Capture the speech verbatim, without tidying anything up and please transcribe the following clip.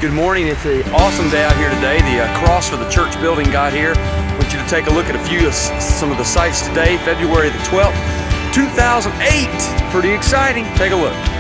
Good morning. It's an awesome day out here today. The uh, cross for the church building got here. I want you to take a look at a few of some of the sites today. February the twelfth, two thousand eight. Pretty exciting. Take a look.